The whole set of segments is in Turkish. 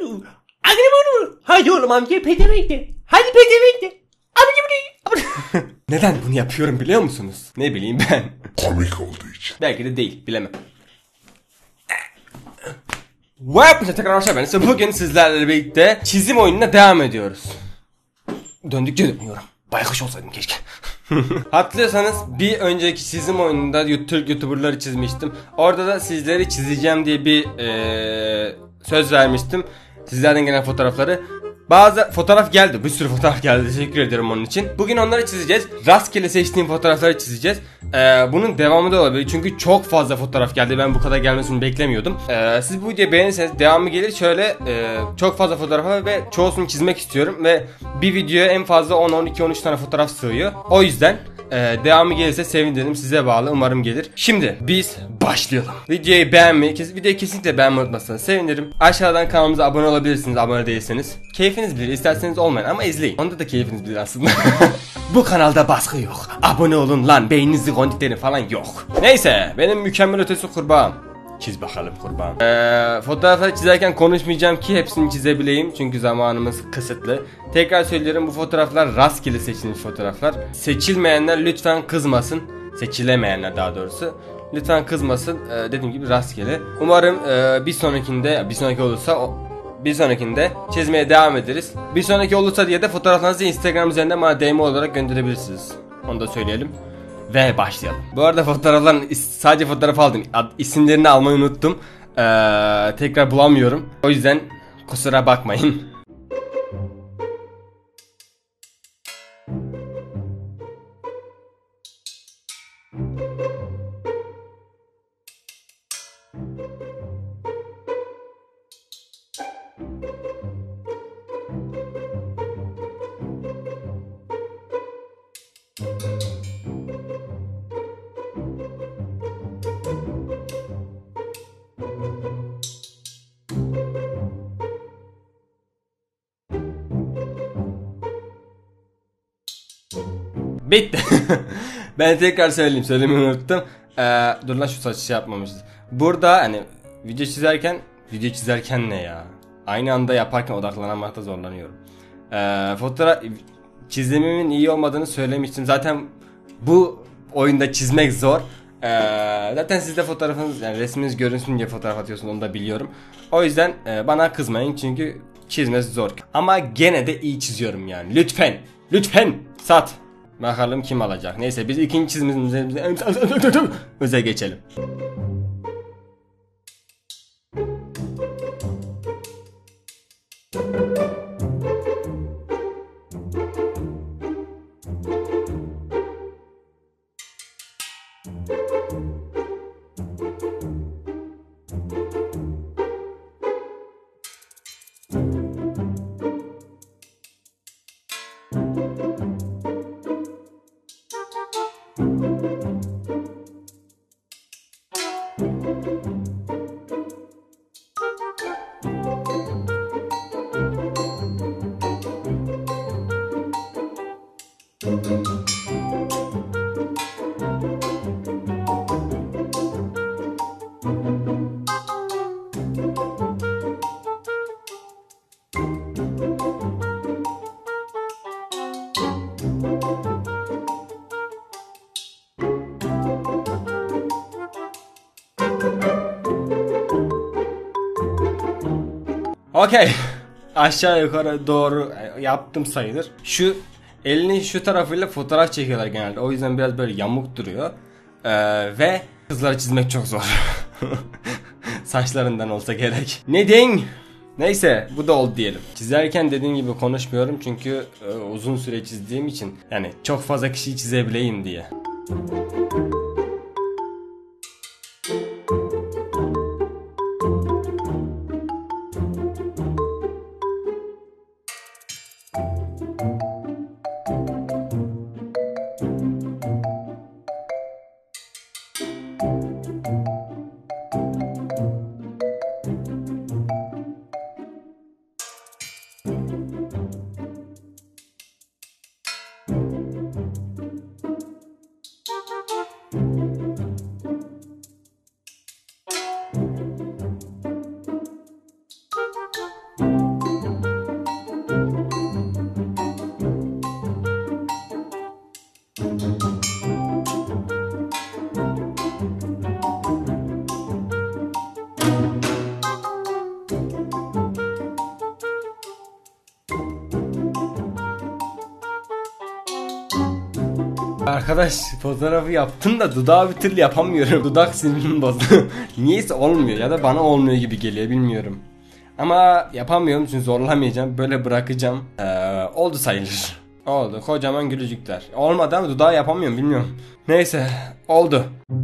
Hadi oğlum amca pedevenkte. Hadi pedevenkte. Neden bunu yapıyorum biliyor musunuz? Ne bileyim ben. Komik olduğu için. Belki de değil, bilemem. Hepinize tekrar hoş geldiniz. Bugün sizlerle birlikte çizim oyununa devam ediyoruz. Döndükçe dönüyorum. Baykuş olsaydım keşke. Hatırlıyorsanız bir önceki çizim oyununda Türk YouTuber'ları çizmiştim. Orada da sizleri çizeceğim diye bir söz vermiştim. Sizlerden gelen fotoğrafları. Bazı fotoğraf geldi. Bir sürü fotoğraf geldi. Teşekkür ederim onun için. Bugün onları çizeceğiz. Rastgele seçtiğim fotoğrafları çizeceğiz. Bunun devamı da olabilir. Çünkü çok fazla fotoğraf geldi. Ben bu kadar gelmesini beklemiyordum. Siz bu videoyu beğenirseniz devamı gelir. Şöyle çok fazla fotoğraf var ve çoğusunu çizmek istiyorum. Ve bir videoya en fazla 10, 12, 13 tane fotoğraf sığıyor. O yüzden devamı gelirse sevinirim, size bağlı, umarım gelir. Şimdi biz başlayalım. Videoyu beğenmeyi, videoyu kesinlikle beğenmeyi unutmazsanız sevinirim. Aşağıdan kanalımıza abone olabilirsiniz abone değilseniz. Keyfiniz bilir, isterseniz olmayın ama izleyin. Onda da keyfiniz bilir aslında. Bu kanalda baskı yok. Abone olun lan, beyninizi kondiklerin falan yok. Neyse, benim mükemmel ötesi kurbağam. Çiz bakalım kurbağam. Fotoğrafları çizerken konuşmayacağım ki hepsini çizebileyim. Çünkü zamanımız kısıtlı. Tekrar söylüyorum, bu fotoğraflar rastgele seçilmiş fotoğraflar. Seçilmeyenler lütfen kızmasın. Seçilemeyenler daha doğrusu. Lütfen kızmasın. Dediğim gibi rastgele. Umarım bir sonrakinde çizmeye devam ederiz. Bir sonraki olursa diye de fotoğraflarınızı Instagram üzerinden bana DM olarak gönderebilirsiniz. Onu da söyleyelim. Ve başlayalım. Bu arada fotoğrafların sadece fotoğraf aldım. İsimlerini almayı unuttum. Tekrar bulamıyorum. O yüzden kusura bakmayın. Bitti. Ben tekrar söylemeyi unuttum. Dur lan, şu saçı yapmamışız. Burada hani video çizerken ne ya? Aynı anda yaparken odaklanamakta zorlanıyorum. Fotoğraf çizimimin iyi olmadığını söylemiştim. Zaten bu oyunda çizmek zor. Zaten siz de fotoğrafınız, yani resminiz görünsün diye fotoğraf atıyorsun, onu da biliyorum. O yüzden bana kızmayın çünkü çizmesi zor. Ama gene de iyi çiziyorum yani. Lütfen sat. Bakalım kim alacak. Neyse, biz ikinci çizimimize geçelim. Okey. Aşağı yukarı doğru yaptım sayılır. Şu elinin şu tarafıyla fotoğraf çekiyorlar genelde. O yüzden biraz böyle yamuk duruyor. Ve kızları çizmek çok zor. Saçlarından olsa gerek. Neden? Neyse, bu da oldu diyelim. Çizerken dediğim gibi konuşmuyorum çünkü uzun süre çizdiğim için, yani çok fazla kişiyi çizebileyim diye. Arkadaş fotoğrafı yaptım da dudağı bir türlü yapamıyorum. Dudak sinirimi bozdu. Niyeyse olmuyor ya da bana olmuyor gibi geliyor, bilmiyorum. Ama yapamıyorum çünkü zorlamayacağım. Böyle bırakacağım. Oldu sayılır. Oldu. Kocaman gülücükler. Olmadı ama dudağı yapamıyorum, bilmiyorum. Neyse oldu.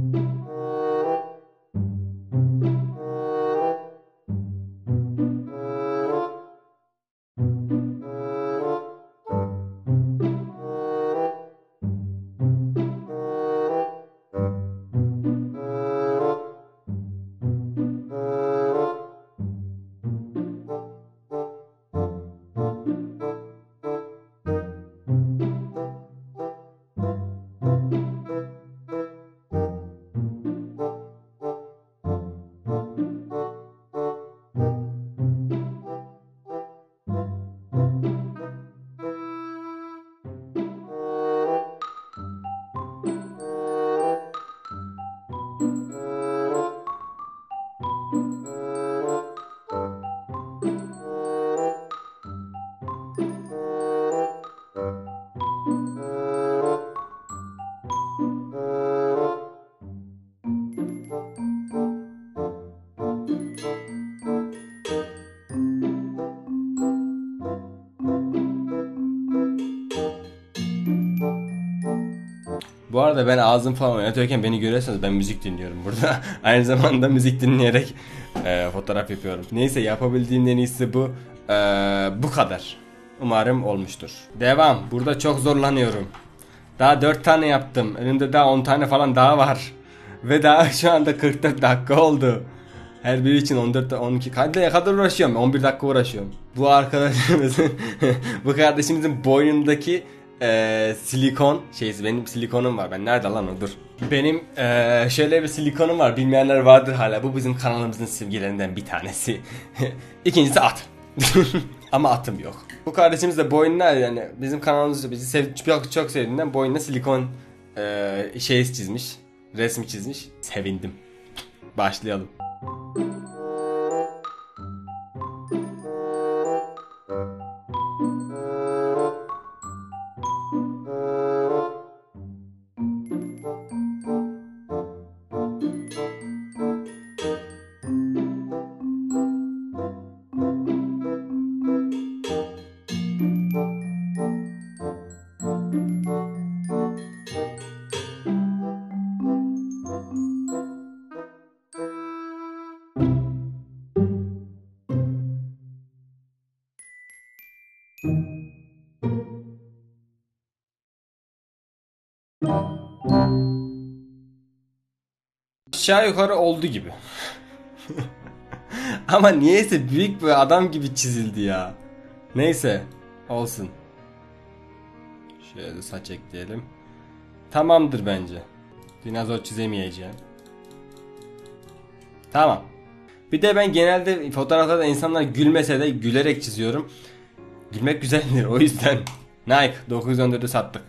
Bu arada ben ağzım falan oynatıyorken beni görüyorsanız ben müzik dinliyorum burada. Aynı zamanda müzik dinleyerek fotoğraf yapıyorum. Neyse, yapabildiğim en iyisi bu. Bu kadar. Umarım olmuştur. Devam. Burada çok zorlanıyorum. Daha 4 tane yaptım. Önümde daha 10 tane falan daha var. Ve daha şu anda 44 dakika oldu. Her biri için 14 12 kadar uğraşıyorum. 11 dakika uğraşıyorum. Bu arkadaşımızın bu kardeşimizin boynundaki silikon şeysi, benim silikonum var. Ben nerede lan o, dur. Benim şöyle bir silikonum var. Bilmeyenler vardır hala. Bu bizim kanalımızın simgelerinden bir tanesi. İkincisi at. Ama atım yok. Bu kardeşimiz de boynuna, yani bizim kanalımızda bizi çok sevdiğinden boynuna silikon şey çizmiş. Resmi çizmiş. Sevindim. Başlayalım. Aşağı yukarı oldu gibi. Ama niyeyse büyük bir adam gibi çizildi ya. Neyse, olsun. Şöyle saç ekleyelim. Tamamdır bence. Dinozor çizemeyeceğim. Tamam. Bir de ben genelde fotoğraflarda insanlar gülmese de gülerek çiziyorum. Gülmek güzeldir, o yüzden. Nike 914'ü sattık.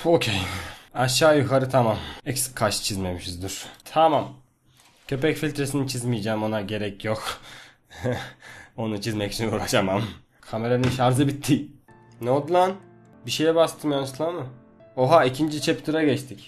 Okey. Aşağı yukarı tamam. Eksik kaş çizmemişiz, dur. Tamam. Köpek filtresini çizmeyeceğim, ona gerek yok. Onu çizmek için uğraşamam. Kameranın şarjı bitti. Ne oldu lan? Bir şeye bastım yanlışlıkla mı? Oha, ikinci chapter'a geçtik.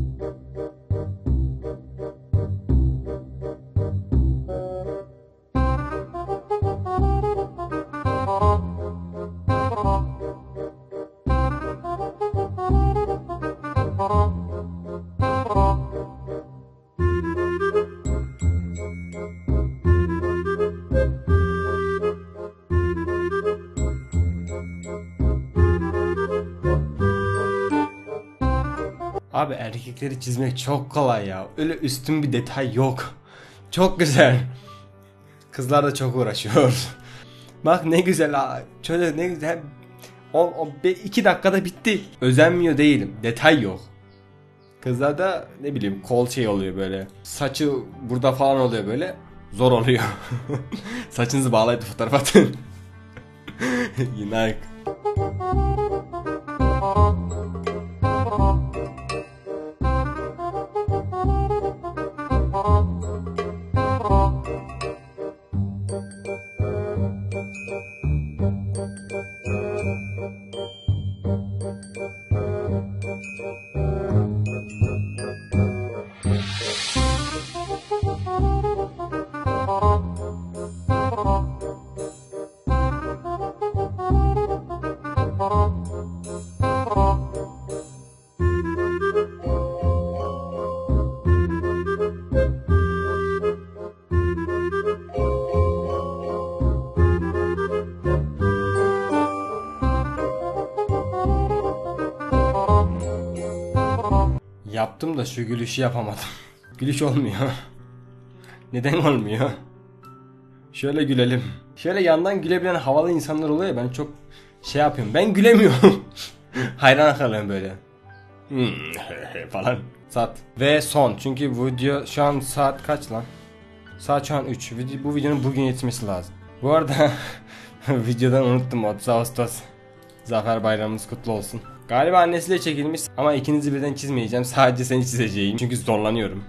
Abi erkekleri çizmek çok kolay ya. Öyle üstün bir detay yok. Çok güzel. Kızlar da çok uğraşıyor. Bak ne güzel ha. Çocuk ne güzel. 2 dakikada bitti. Özenmiyor değilim. Detay yok. Kızlarda ne bileyim kol şey oluyor böyle. Saçı burada falan oluyor böyle. Zor oluyor. Saçınızı bağlayıp fotoğraf atın. Yine. Yaptım da şu gülüşü yapamadım. Gülüş olmuyor. Neden olmuyor? Şöyle gülelim. Şöyle yandan gülebilen havalı insanlar oluyor ya, ben çok şey yapıyorum. Ben gülemiyorum. Hayran kalıyorum böyle. Falan. Saat. Ve son. Çünkü video şu an saat kaç lan? Saat şu an 3. Bu videonun bugün yetmesi lazım. Bu arada videodan unuttum, 30 Ağustos. Zafer Bayramımız kutlu olsun. Galiba annesiyle çekilmiş ama ikinizi birden çizmeyeceğim. Sadece seni çizeceğim. Çünkü zorlanıyorum.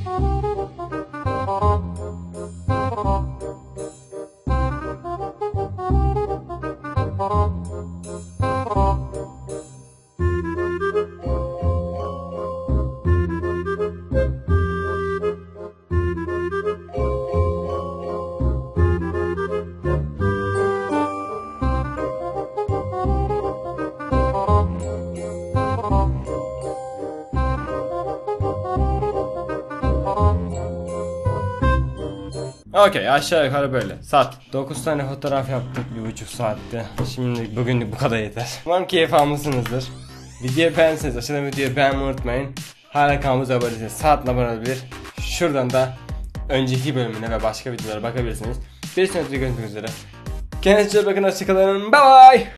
Okey, aşağı yukarı böyle. Saat 9 tane fotoğraf yaptık 1,5 saatte. Şimdi bugünlük bu kadar yeter. Umarım keyif almışsınızdır. Videoyu beğendiyseniz aşağıdan videoyu beğenmeyi unutmayın. Hala kanalımıza abone değilseniz saatle abone olabilir. Şuradan da önceki bölümüne ve başka videolara bakabilirsiniz. Bir sonraki görüşmek üzere. Kendinize çok bakın, hoşçakalın. Bye bye.